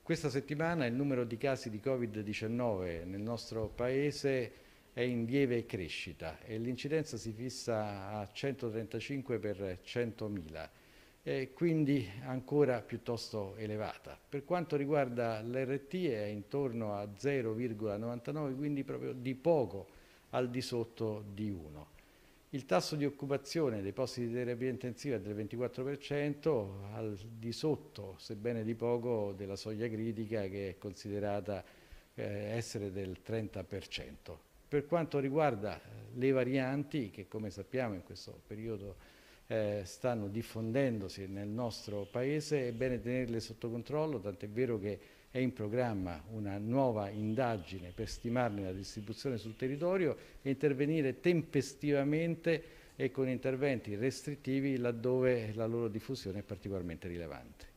Questa settimana il numero di casi di Covid-19 nel nostro Paese è in lieve crescita e l'incidenza si fissa a 135 per 100.000, quindi ancora piuttosto elevata. Per quanto riguarda l'RT è intorno a 0,99, quindi proprio di poco al di sotto di 1. Il tasso di occupazione dei posti di terapia intensiva è del 24%, al di sotto, sebbene di poco, della soglia critica che è considerata essere del 30%. Per quanto riguarda le varianti, che come sappiamo in questo periodo stanno diffondendosi nel nostro Paese, è bene tenerle sotto controllo, tant'è vero che è in programma una nuova indagine per stimarne la distribuzione sul territorio e intervenire tempestivamente e con interventi restrittivi laddove la loro diffusione è particolarmente rilevante.